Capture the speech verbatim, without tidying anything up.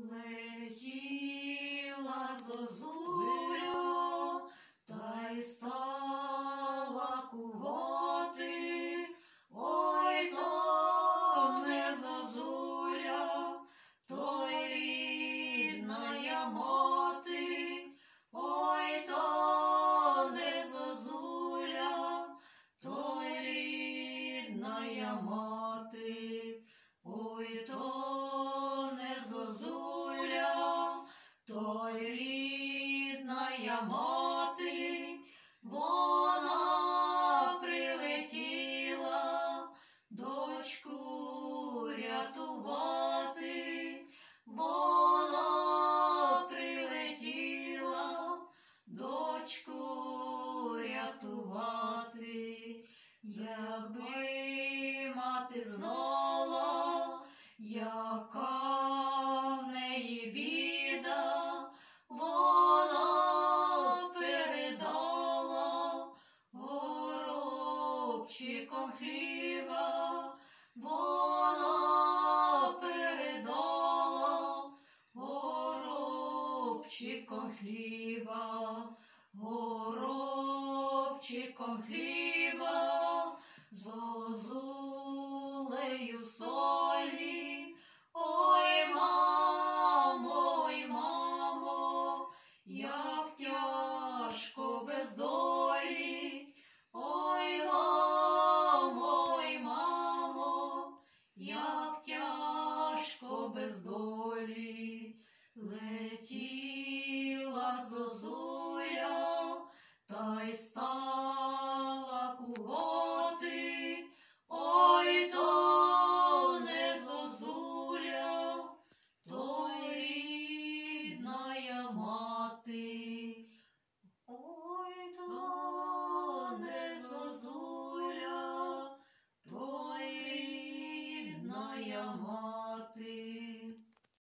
Летіла зозуля, та й стала кувати. Ой, то не зозуля, то й рідная мати. Ой, то не зозуля, то й рідная мати. Ой, то не зозуля, то й рідная мати. Вона прилетіла дочку рятувати. Вона прилетіла дочку рятувати. Якби мати знала, яка в неї біда, вона передала горобчиком хліба. Вона передала горобчиком хліба, горобчиком хліба, зозулею в солі. Ой, мамо, ой, мамо, як тяжко без долі. Ой, мамо, ой, мамо, як тяжко без долі. Летіла зозуля, та й стала кувати. Ой, то не зозуля, то й рідная мати. Ой, то не зозуля, то й рідная мати.